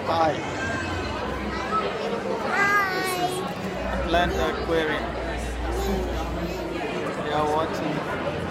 Hi. This is Atlanta Aquarium. They are watching